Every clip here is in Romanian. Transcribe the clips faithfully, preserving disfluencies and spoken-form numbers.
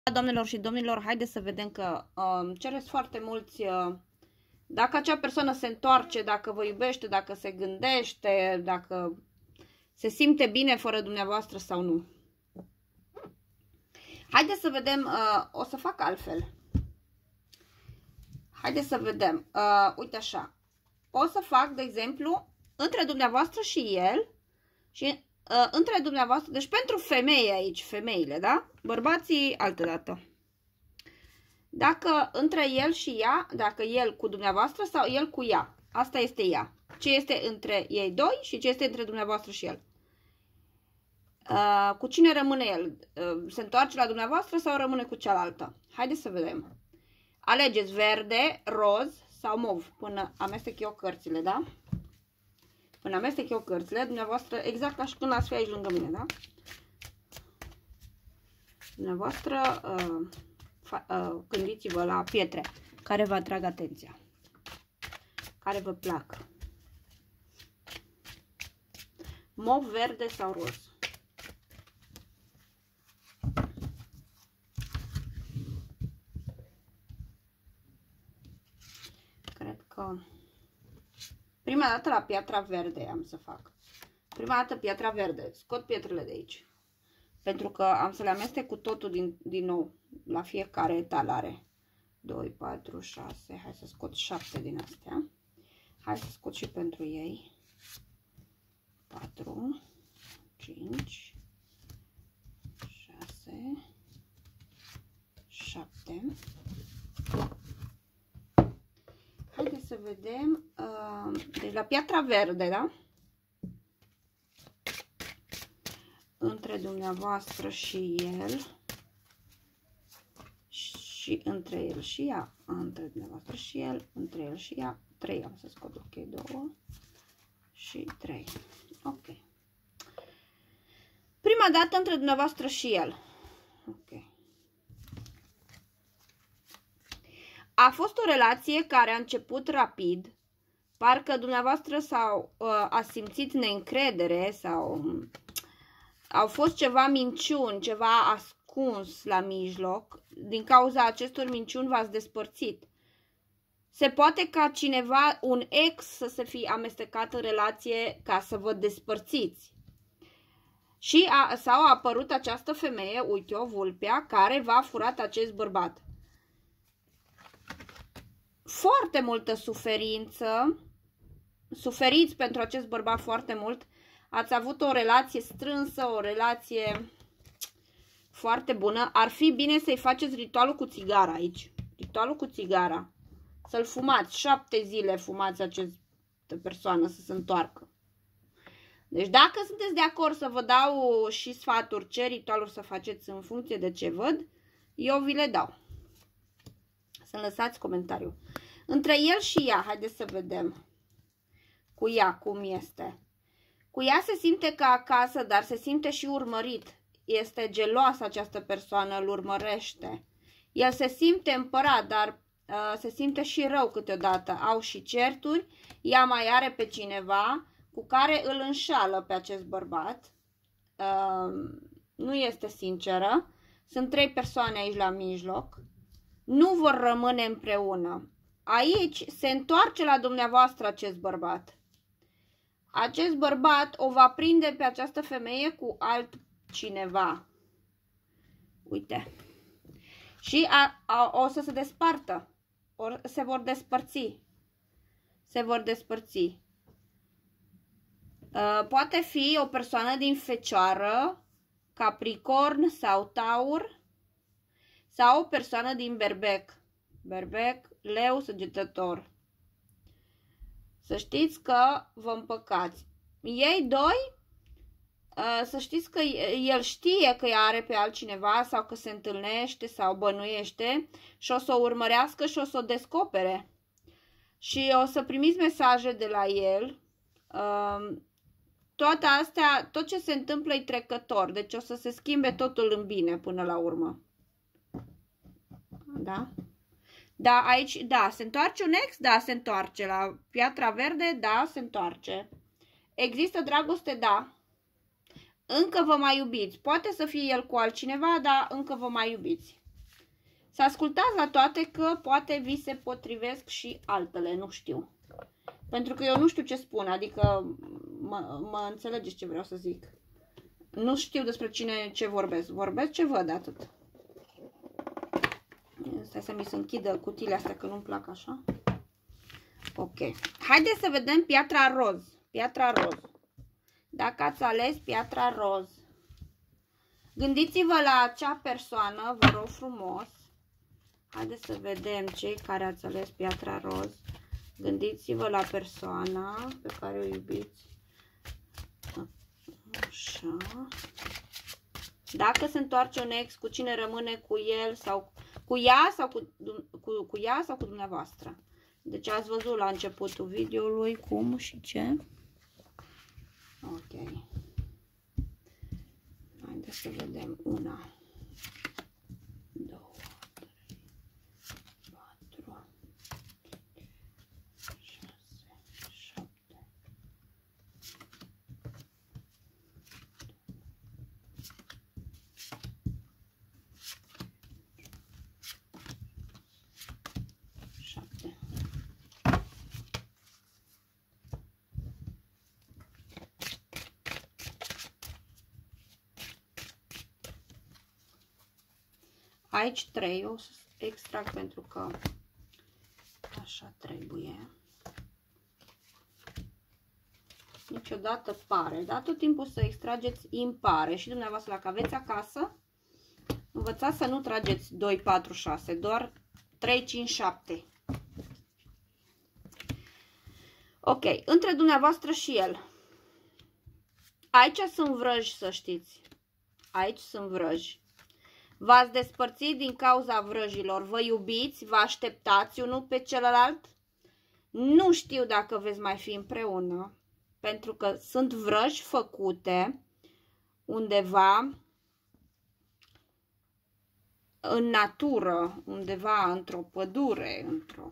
Doamnelor și domnilor, haideți să vedem că uh, cereți foarte mulți uh, dacă acea persoană se întoarce, dacă vă iubește, dacă se gândește, dacă se simte bine fără dumneavoastră sau nu. Haideți să vedem, uh, o să fac altfel. Haideți să vedem, uh, uite așa, o să fac, de exemplu, între dumneavoastră și el și uh, între dumneavoastră, deci pentru femei aici, femeile, da? Bărbații altă dată. Dacă între el și ea, dacă el cu dumneavoastră sau el cu ea, asta este ea. Ce este între ei doi și ce este între dumneavoastră și el. Uh, cu cine rămâne el? Uh, se întoarce la dumneavoastră sau rămâne cu cealaltă? Haideți să vedem. Alegeți verde, roz sau mov până amestec eu cărțile, da? Până amestec eu cărțile, dumneavoastră, exact ca și când ați fi aici lângă mine, da? Dumneavoastră, uh, uh, gândiți-vă la pietre care vă atrag atenția, care vă plac. Mov, verde sau roz. Cred că prima dată la piatra verde am să fac. Prima dată piatra verde. Scot pietrele de aici. Pentru că am să le amestec cu totul din, din nou. La fiecare etalare. doi, patru, șase. Hai să scot șapte din astea. Hai să scot și pentru ei. patru, cinci, șase, șapte. Haideți să vedem. Uh, deci la piatra verde, da? Între dumneavoastră și el și între el și ea, între dumneavoastră și el, între el și ea, trei am să scot, ok, două și trei, ok. Prima dată între dumneavoastră și el, ok. A fost o relație care a început rapid, parcă dumneavoastră s-au uh, a simțit neîncredere sau au fost ceva minciuni, ceva ascuns la mijloc. Din cauza acestor minciuni v-ați despărțit. Se poate ca cineva, un ex, să se fi amestecat în relație ca să vă despărțiți. Și a, sau a apărut această femeie, uite-o, vulpea, care v-a furat acest bărbat. Foarte multă suferință. Suferiți pentru acest bărbat foarte mult. Ați avut o relație strânsă, o relație foarte bună. Ar fi bine să-i faceți ritualul cu țigara aici. Ritualul cu țigara. Să-l fumați. Șapte zile fumați această persoană să se întoarcă. Deci dacă sunteți de acord să vă dau și sfaturi ce ritualuri să faceți în funcție de ce văd, eu vi le dau. Să lăsați comentariu. Între el și ea, haideți să vedem. Cu ea, cum este. Cu ea se simte ca acasă, dar se simte și urmărit. Este geloasă această persoană, îl urmărește. El se simte împărat, dar uh, se simte și rău câteodată. Au și certuri. Ea mai are pe cineva cu care îl înșală pe acest bărbat. Uh, nu este sinceră. Sunt trei persoane aici la mijloc. Nu vor rămâne împreună. Aici se întoarce la dumneavoastră acest bărbat. Acest bărbat o va prinde pe această femeie cu altcineva. Uite. Și a, a, o să se despartă. Or, se vor despărți. Se vor despărți. Uh, poate fi o persoană din Fecioară, Capricorn sau Taur. Sau o persoană din Berbec. Berbec, Leu, Săgetător. Să știți că vă împăcați. Ei doi, să știți că el știe că ea are pe altcineva sau că se întâlnește sau bănuiește și o să o urmărească și o să o descopere. Și o să primiți mesaje de la el. Toate astea, tot ce se întâmplă e trecător. Deci o să se schimbe totul în bine până la urmă. Da? Da, aici, da, se întoarce un ex? Da, se întoarce. La piatra verde? Da, se întoarce. Există dragoste? Da. Încă vă mai iubiți. Poate să fie el cu altcineva, dar încă vă mai iubiți. Să ascultați la toate că poate vi se potrivesc și altele, nu știu. Pentru că eu nu știu ce spun, adică mă, mă înțelegeți ce vreau să zic. Nu știu despre cine ce vorbesc, vorbesc ce văd, atât. Stai să mi se închidă cutiile astea că nu-mi plac așa. Ok. Haideți să vedem piatra roz. Piatra roz. Dacă ați ales piatra roz, gândiți-vă la acea persoană, vă rog frumos. Haideți să vedem cei care ați ales piatra roz. Gândiți-vă la persoana pe care o iubiți. Așa. Dacă se întoarce un ex, cu cine rămâne, cu el sau cu ea sau cu, cu, cu ea sau cu dumneavoastră. Deci ați văzut la începutul videoului cum și ce. Ok. Haideți să vedem. Una, două, trei, patru, șase, șapte. șapte. Aici trei, o să extrag pentru că așa trebuie. Niciodată pare, dar tot timpul să extrageți impare. Și dumneavoastră, dacă aveți acasă, învățați să nu trageți doi, patru, șase, doar trei, cinci, șapte. Ok, între dumneavoastră și el. Aici sunt vrăji, să știți. Aici sunt vrăji. V-ați despărțit din cauza vrăjilor. Vă iubiți, vă așteptați unul pe celălalt. Nu știu dacă veți mai fi împreună. Pentru că sunt vrăji făcute undeva în natură, undeva într-o pădure, într-o...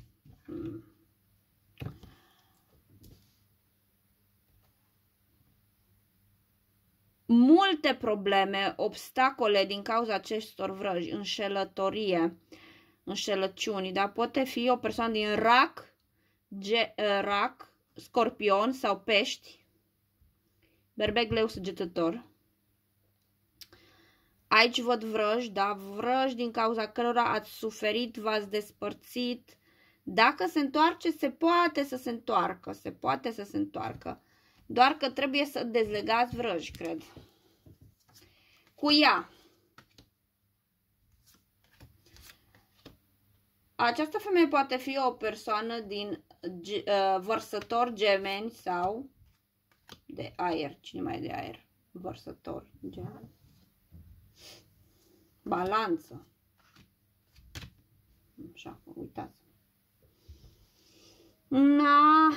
Multe probleme, obstacole din cauza acestor vrăji, înșelătorie, înșelăciuni, dar poate fi o persoană din rac, ge, rac, scorpion sau pești, berbec leu săgetător. Aici văd vrăji, da, vrăji din cauza cărora ați suferit, v-ați despărțit. Dacă se întoarce, se poate să se întoarcă, se poate să se întoarcă. Doar că trebuie să dezlegați vrăji, cred. Cu ea. Această femeie poate fi o persoană din uh, vărsător, gemeni sau de aer. Cine mai e de aer? Vărsător, gemeni. Balanță. Așa, uitați. Na...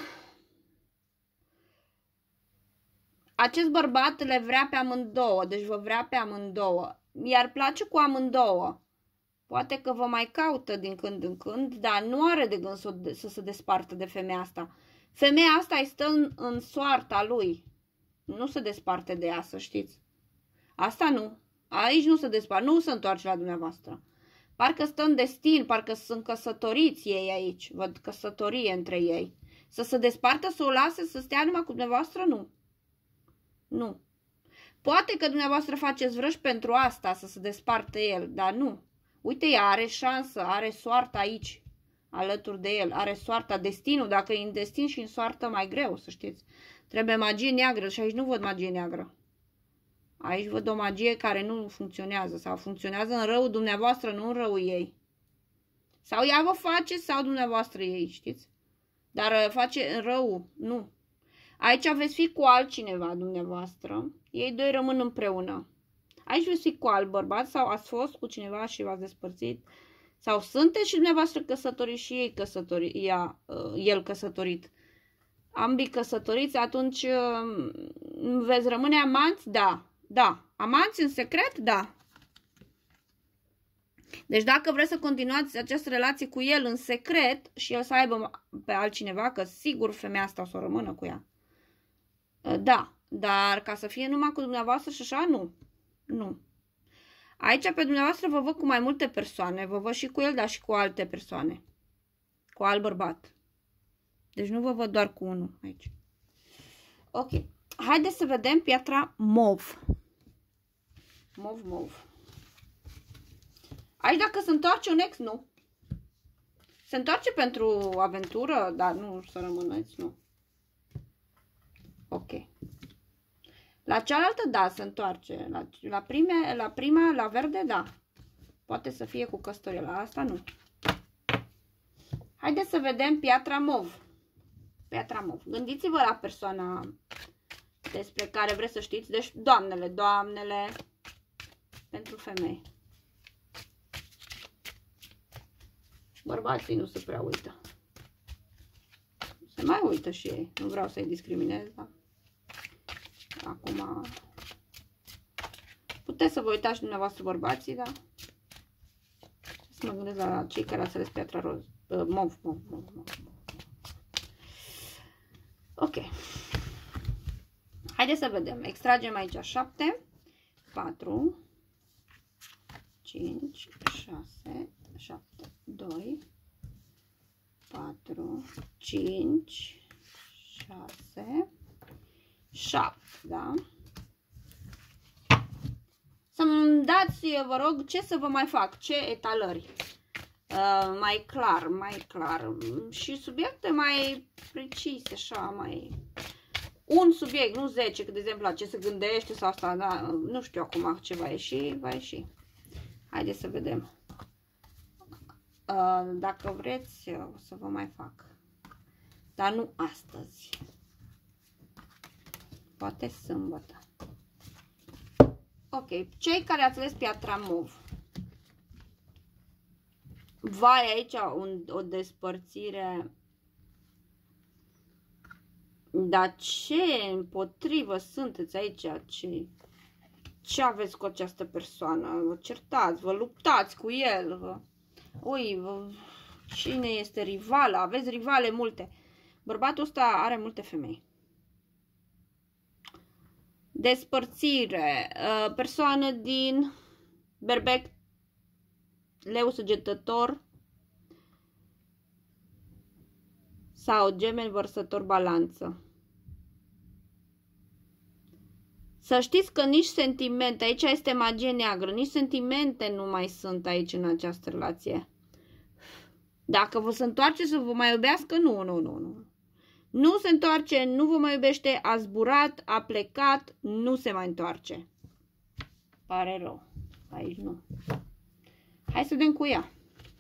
Acest bărbat le vrea pe amândouă, deci vă vrea pe amândouă. I-ar place cu amândouă. Poate că vă mai caută din când în când, dar nu are de gând să, să se despartă de femeia asta. Femeia asta îi stă în, în soarta lui. Nu se desparte de ea, să știți. Asta nu. Aici nu se desparte, nu se întoarce la dumneavoastră. Parcă stă în destin, parcă sunt căsătoriți ei aici. Văd căsătorie între ei. Să se despartă, să o lase să stea numai cu dumneavoastră, nu. Nu. Poate că dumneavoastră faceți vrăji pentru asta, să se desparte el, dar nu. Uite, ea are șansă, are soarta aici, alături de el. Are soarta, destinul, dacă e în destin și în soartă mai greu, să știți. Trebuie magie neagră și aici nu văd magie neagră. Aici văd o magie care nu funcționează sau funcționează în răul dumneavoastră, nu în răul ei. Sau ea vă face sau dumneavoastră ei, știți? Dar face în rău, nu. Aici veți fi cu altcineva dumneavoastră. Ei doi rămân împreună. Aici veți fi cu alt bărbat sau ați fost cu cineva și v-ați despărțit. Sau sunteți și dumneavoastră căsătoriți și ei căsătorit, ea, el căsătorit. Ambii căsătoriți, atunci veți rămâne amanți? Da. Da. Amanți în secret? Da. Deci dacă vreți să continuați această relație cu el în secret și el să aibă pe altcineva, că sigur femeia asta o să rămână cu ea. Da, dar ca să fie numai cu dumneavoastră și așa, nu. Nu. Aici pe dumneavoastră vă văd cu mai multe persoane. Vă văd și cu el, dar și cu alte persoane. Cu alt bărbat. Deci nu vă văd doar cu unul aici. Ok. Haideți să vedem piatra mov. Mov, mov. Aici dacă se întoarce un ex, nu. Se întoarce pentru aventură, dar nu să rămâneți, nu. Ok. La cealaltă, da, se întoarce. La, la, prime, la prima, la verde, da. Poate să fie cu căsătorie. La asta, nu. Haideți să vedem piatra mov. Piatra mov. Gândiți-vă la persoana despre care vreți să știți. Deci, doamnele, doamnele, pentru femei. Bărbații nu se prea uită. Se mai uită și ei. Nu vreau să-i discriminez, dar acum puteți să vă uitați și dumneavoastră bărbații, da? Să mă gândesc la cei care ați ales piatra roz. Uh, mov, mov, mov, mov. Ok. Haideți să vedem. Extragem aici șapte, patru, cinci, șase, șapte, doi, patru, cinci, șase, șapte, da? Să-mi dați, vă rog, ce să vă mai fac, ce etalări. Uh, mai clar, mai clar. Și subiecte mai precise, așa, mai... Un subiect, nu zece, că de exemplu la ce se gândește sau asta, da, nu știu acum ce va ieși, va ieși. Haideți să vedem. Uh, dacă vreți, o să vă mai fac. Dar nu astăzi. Poate sâmbătă. Ok, cei care ați ales piatra mov. Vai, aici un, o despărțire. Dar ce împotrivă sunteți aici? Ce, ce aveți cu această persoană? Vă certați, vă luptați cu el. Vă... Ui, vă... cine este rivală? Aveți rivale multe. Bărbatul ăsta are multe femei. Despărțire. Persoană din Berbec, Leu Săgetător sau Gemeni Vărsător Balanță. Să știți că nici sentimente, aici este magie neagră, nici sentimente nu mai sunt aici în această relație. Dacă vă se întoarce să vă mai iubească, nu, nu, nu, nu. Nu se întoarce, nu vă mai iubește, a zburat, a plecat, nu se mai întoarce. Pare rău. Aici nu. Hai să vedem cu ea.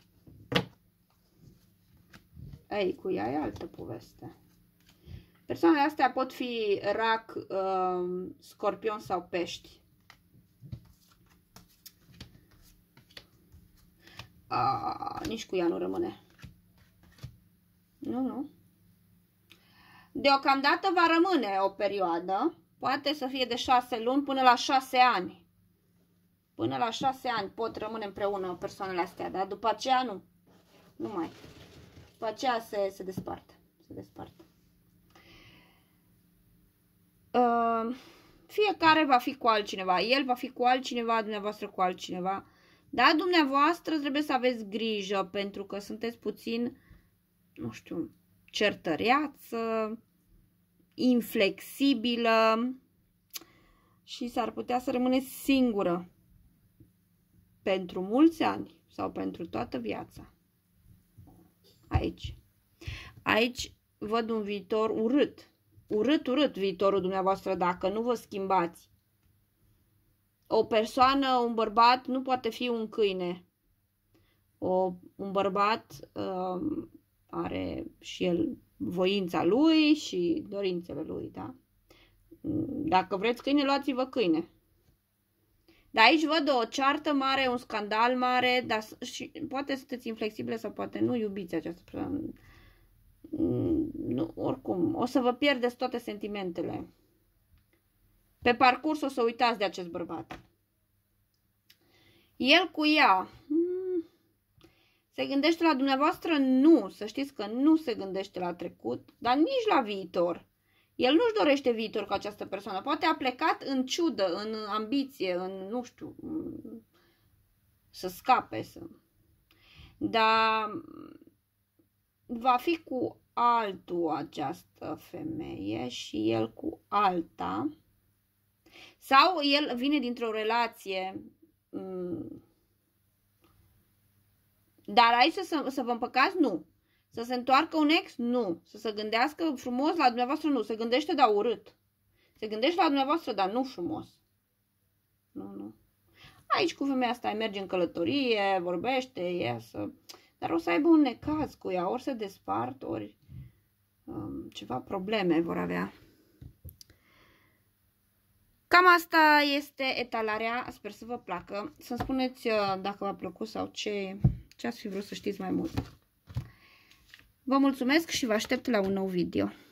Ei, cu ea e altă poveste. Persoanele astea pot fi rac, uh, scorpion sau pești. Uh, nici cu ea nu rămâne. Nu, nu. Deocamdată va rămâne o perioadă. Poate să fie de șase luni până la șase ani. Până la șase ani pot rămâne împreună persoanele astea, dar după aceea nu. Nu mai. După aceea se, se despart. Se despart. Uh, fiecare va fi cu altcineva. El va fi cu altcineva, dumneavoastră cu altcineva. Dar dumneavoastră trebuie să aveți grijă, pentru că sunteți puțin, nu știu, certăreață, inflexibilă și s-ar putea să rămâneți singură pentru mulți ani sau pentru toată viața. Aici. Aici văd un viitor urât. Urât, urât viitorul dumneavoastră dacă nu vă schimbați. O persoană, un bărbat nu poate fi un câine. O, un bărbat uh, are și el voința lui și dorințele lui, da? Dacă vreți câine, luați-vă câine. Dar aici văd o ceartă mare, un scandal mare, dar și poate sunteți inflexibile sau poate nu iubiți această persoană. Nu, oricum, o să vă pierdeți toate sentimentele. Pe parcurs o să uitați de acest bărbat. El cu ea se gândește la dumneavoastră? Nu. Să știți că nu se gândește la trecut, dar nici la viitor. El nu-și dorește viitor cu această persoană. Poate a plecat în ciudă, în ambiție, în, nu știu, să scape, să... Dar va fi cu altul această femeie și el cu alta. Sau el vine dintr-o relație. Dar aici să, să vă împăcați? Nu. Să se întoarcă un ex? Nu. Să se gândească frumos la dumneavoastră? Nu. Se gândește, dar urât. Se gândește la dumneavoastră, dar nu frumos. Nu, nu. Aici cu femeia asta merge în călătorie, vorbește, iesă. Dar o să aibă un necaz cu ea. Ori se despart, ori um, ceva probleme vor avea. Cam asta este etalarea. Sper să vă placă. Să-mi spuneți dacă v-a plăcut sau ce, ce ați fi vrut să știți mai mult. Vă mulțumesc și vă aștept la un nou video.